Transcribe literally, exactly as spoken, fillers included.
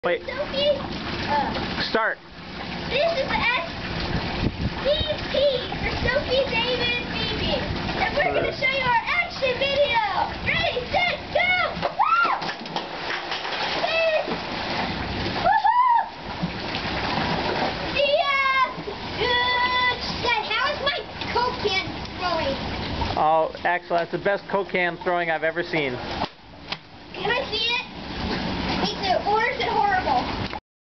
Wait. Sophie, uh, Start. this is the S D P for Sophie, David, and Phoebe. And we're going to show you our action video. Ready, set, go! Woo! Hey! Woohoo! Yeah! Good! Dad, how is my Coke can throwing? Oh, Axel, that's the best Coke can throwing I've ever seen. Can I see it? Me too. Or is it horrible?